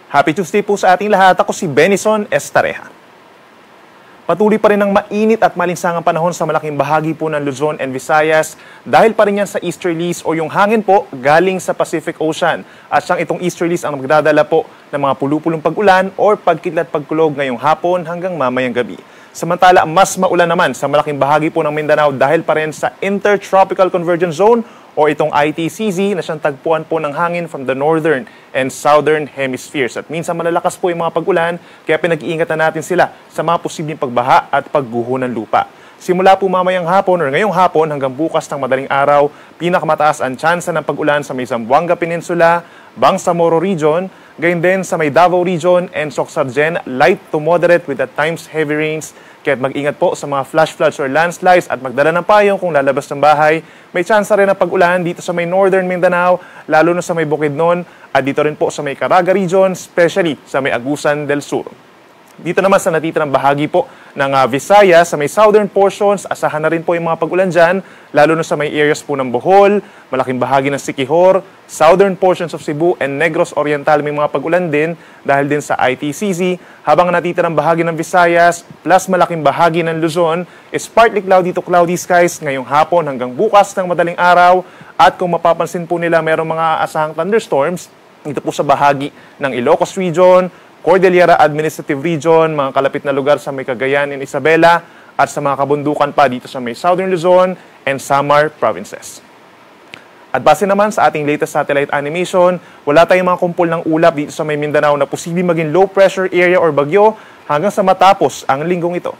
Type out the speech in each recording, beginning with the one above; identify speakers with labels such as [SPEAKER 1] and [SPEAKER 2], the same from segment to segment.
[SPEAKER 1] Happy Tuesday po sa ating lahat. Ako si Benison Estareja. Patuloy pa rin ang mainit at malinsangang panahon sa malaking bahagi po ng Luzon and Visayas dahil pa rin yan sa easterlies o yung hangin po galing sa Pacific Ocean. At siyang itong easterlies ang magdadala po ng mga pulupulong pag-ulan or pagkidlat pagkulog ngayong hapon hanggang mamayang gabi. Samantala, mas maulan naman sa malaking bahagi po ng Mindanao dahil pa rin sa Intertropical Convergence Zone o itong ITCZ na siyang tagpuan po ng hangin from the northern and southern hemispheres. At minsan malalakas po yung mga pag-ulan, kaya pinag-iingatan natin sila sa mga posibleng pagbaha at pagguho ng lupa. Simula po mamayang hapon or ngayong hapon hanggang bukas ng madaling araw, pinakamataas ang tsansa ng pag-ulan sa may Zamboanga Peninsula, Bangsamoro Region, gayon din sa may Davao Region and Soxargen, light to moderate with at times heavy rains. Kaya mag-ingat po sa mga flash floods or landslides at magdala ng payong kung lalabas ng bahay. May tsansa rin ng pag-ulan dito sa may northern Mindanao, lalo na sa may Bukidnon at dito rin po sa may Caraga Region, especially sa may Agusan del Sur. Dito naman sa natitirang bahagi po ng Visayas, sa may southern portions, asahan na rin po yung mga pag-ulan dyan, lalo na sa may areas po ng Bohol, malaking bahagi ng Siquijor, southern portions of Cebu and Negros Oriental may mga pag-ulan din dahil din sa ITCZ, habang natitirang bahagi ng Visayas plus malaking bahagi ng Luzon is partly cloudy to cloudy skies ngayong hapon hanggang bukas ng madaling araw, at kung mapapansin po nila mayroong mga asahang thunderstorms dito po sa bahagi ng Ilocos Region, Cordillera Administrative Region, mga kalapit na lugar sa may Cagayan and Isabela, at sa mga kabundukan pa dito sa may Southern Luzon and Samar provinces. At base naman sa ating latest satellite animation, wala tayong mga kumpol ng ulap dito sa may Mindanao na posibleng maging low pressure area or bagyo hanggang sa matapos ang linggong ito.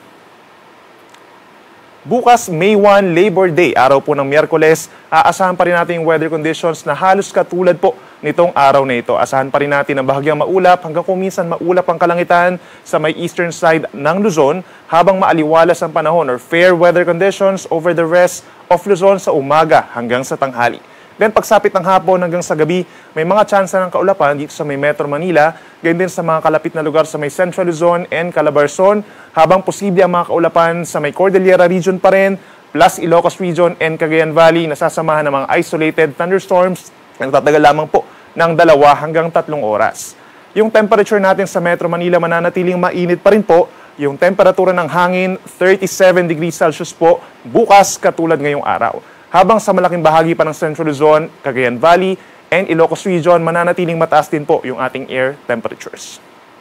[SPEAKER 1] Bukas, May 1, Labor Day, araw po ng Miyerkules, aasahan pa rin natin yung weather conditions na halos katulad po nitong araw na ito. Asahan pa rin natin na bahagyang maulap hanggang kung minsan maulap ang kalangitan sa may eastern side ng Luzon habang maaliwalas ang panahon or fair weather conditions over the rest of Luzon sa umaga hanggang sa tanghali. Then pagsapit ng hapon hanggang sa gabi, may mga tsansa ng kaulapan dito sa may Metro Manila, gayon din sa mga kalapit na lugar sa may Central Luzon and Calabarzon, habang posible ang mga kaulapan sa may Cordillera Region pa rin, plus Ilocos Region and Cagayan Valley, nasasamahan ng mga isolated thunderstorms na nagtatagal lamang po ng 2 hanggang 3 oras. Yung temperature natin sa Metro Manila mananatiling mainit pa rin po, yung temperatura ng hangin 37 degrees Celsius po bukas katulad ngayong araw. Habang sa malaking bahagi pa ng Central Luzon, Cagayan Valley, and Ilocos Region, mananatiling mataas din po yung ating air temperatures.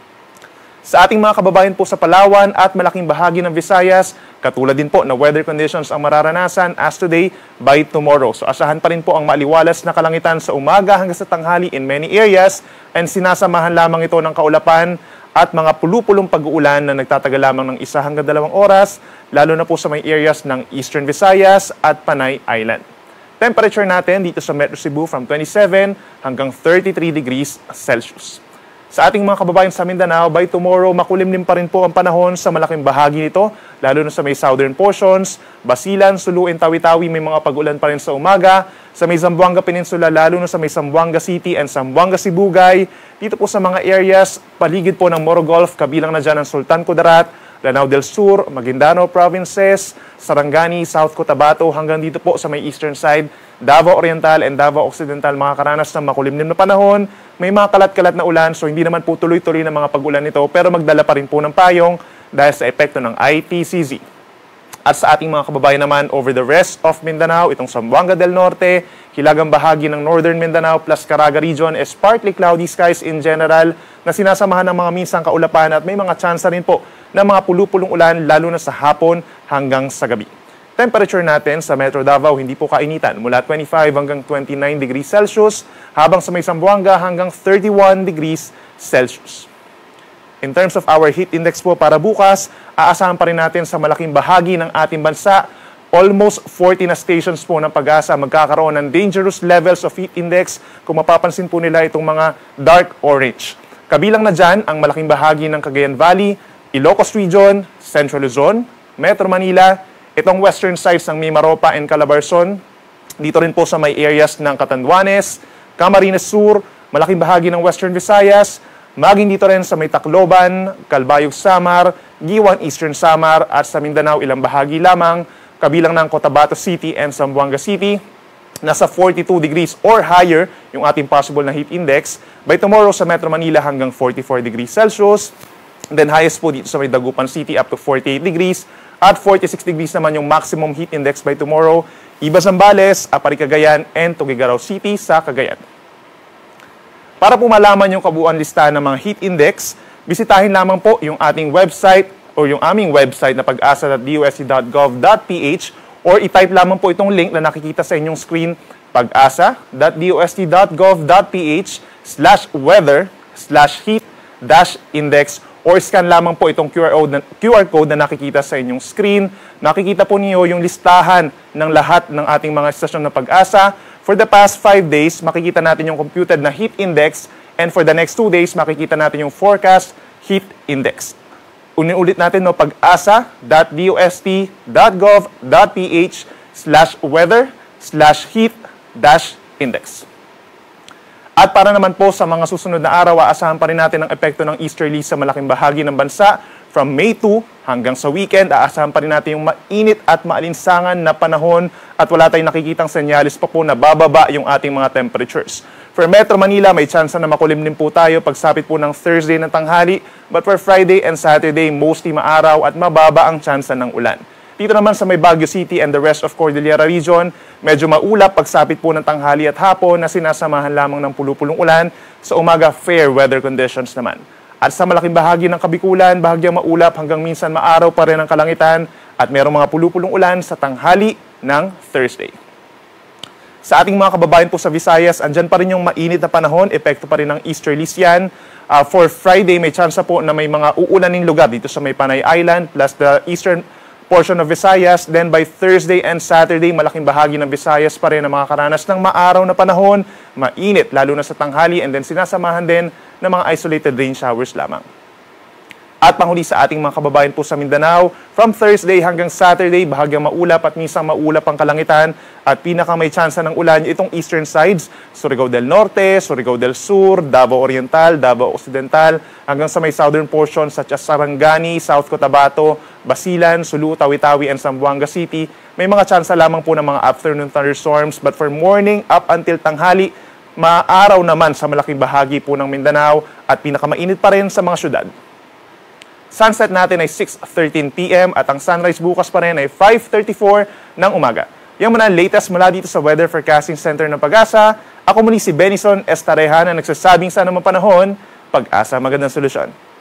[SPEAKER 1] Sa ating mga kababayan po sa Palawan at malaking bahagi ng Visayas, katulad din po na weather conditions ang mararanasan as today by tomorrow. So asahan pa rin po ang maaliwalas na kalangitan sa umaga hanggang sa tanghali in many areas, and sinasamahan lamang ito ng kaulapan at mga pulupulong pag-uulan na nagtatagal lamang ng 1 hanggang 2 oras, lalo na po sa may areas ng Eastern Visayas at Panay Island. Temperature natin dito sa Metro Cebu from 27 hanggang 33 degrees Celsius. Sa ating mga kababayan sa Mindanao, by tomorrow, makulimlim pa rin po ang panahon sa malaking bahagi nito, lalo na sa may southern portions, Basilan, Sulu, and Tawi-Tawi may mga pag-ulan pa rin sa umaga, sa may Zamboanga Peninsula, lalo na sa may Zamboanga City and Zamboanga Sibugay, dito po sa mga areas, paligid po ng Moro Gulf, kabilang na dyan ang Sultan Kudarat, Lanao del Sur, Maguindano Provinces, Sarangani, South Cotabato, hanggang dito po sa may eastern side, Davao Oriental and Davao Occidental, makakaranas ng makulimlim na panahon. May mga kalat-kalat na ulan, so hindi naman po tuloy-tuloy na mga pag-ulan nito, pero magdala pa rin po ng payong dahil sa epekto ng ITCZ. At sa ating mga kababayan naman over the rest of Mindanao, itong Zamboanga del Norte, hilagang bahagi ng Northern Mindanao plus Caraga Region is partly cloudy skies in general na sinasamahan ng mga minsang kaulapan at may mga tsansa rin po ng mga pulupulong ulan lalo na sa hapon hanggang sa gabi. Temperature natin sa Metro Davao hindi po kainitan mula 25 hanggang 29 degrees Celsius habang sa may Zamboanga hanggang 31 degrees Celsius. In terms of our heat index po para bukas, aasahan pa rin natin sa malaking bahagi ng ating bansa, almost 40 na stations po ng Pag-asa magkakaroon ng dangerous levels of heat index kung mapapansin po nila itong mga dark orange. Kabilang na dyan ang malaking bahagi ng Cagayan Valley, Ilocos Region, Central Luzon, Metro Manila, itong western sides ng Mimaropa and Calabarzon, dito rin po sa may areas ng Catanduanes, Camarines Sur, malaking bahagi ng Western Visayas, maging dito rin sa may Tacloban, Calbayog Samar, Giwan Eastern Samar at sa Mindanao ilang bahagi lamang, kabilang ng Cotabato City and Zamboanga City, nasa 42 degrees or higher yung ating possible na heat index. By tomorrow sa Metro Manila hanggang 44 degrees Celsius. And then highest po dito sa may Dagupan City up to 48 degrees. At 46 degrees naman yung maximum heat index by tomorrow. Iba Zambales, Apari Cagayan, and Tuguegarao City sa Cagayan. Para po malaman yung kabuuan listahan ng mga heat index, bisitahin lamang po yung ating website o yung aming website na pag-asa.dust.gov.ph or i-type lamang po itong link na nakikita sa inyong screen, pag-asa.dust.gov.ph/weather/heat-index or scan lamang po itong QR code na nakikita sa inyong screen. Nakikita po niyo yung listahan ng lahat ng ating mga istasyon ng Pag-asa. For the past 5 days, makikita natin yung computed na heat index, and for the next 2 days, makikita natin yung forecast heat index. Ulit natin, no, pag-asa.dust.gov.ph/weather/heat-index. At para naman po sa mga susunod na araw, aasahan pa rin natin ang epekto ng easterly sa malaking bahagi ng bansa. From May 2 hanggang sa weekend, aasahan pa rin natin yung mainit at maalinsangan na panahon at wala tayong nakikitang senyalis pa po na bababa yung ating mga temperatures. For Metro Manila, may chance na makulimlim po tayo pagsapit po ng Thursday ng tanghali. But for Friday and Saturday, mostly maaraw at mababa ang chance ng ulan. Dito naman sa may Baguio City and the rest of Cordillera region, medyo maulap pagsapit po ng tanghali at hapon na sinasamahan lamang ng pulupulong ulan. Sa umaga, fair weather conditions naman. At sa malaking bahagi ng Kabikulan, bahagyang maulap hanggang minsan maaraw pa rin ang kalangitan at merong mga pulupulong ulan sa tanghali ng Thursday. Sa ating mga kababayan po sa Visayas, andyan pa rin yung mainit na panahon, epekto pa rin ng easterlies yan. For Friday, may chance po na may mga uulaning lugar dito sa may Panay Island plus the eastern portion of Visayas. Then by Thursday and Saturday, malaking bahagi ng Visayas pa rin na makakaranas ng maaraw na panahon, mainit lalo na sa tanghali, and then sinasamahan din ng mga isolated rain showers lamang. At panghuli sa ating mga kababayan po sa Mindanao, from Thursday hanggang Saturday, bahagyang maulap at minsan maulap ang kalangitan at pinaka may tsansa ng ulan itong eastern sides, Surigao del Norte, Surigao del Sur, Davao Oriental, Davao Occidental, hanggang sa may southern portion such as Sarangani, South Cotabato, Basilan, Sulu, Tawi-Tawi, and Zamboanga City. May mga tsansa lamang po ng mga afternoon thunderstorms, but for morning up until tanghali, maaraw naman sa malaking bahagi po ng Mindanao at pinakamainit pa rin sa mga syudad. Sunset natin ay 6:13 p.m. at ang sunrise bukas pa rin ay 5:34 ng umaga. Yan muna ang latest mula dito sa Weather Forecasting Center ng Pag-asa. Ako muli si Benison Estareja na nagsasabing sana mapanahon, Pag-asa magandang solusyon.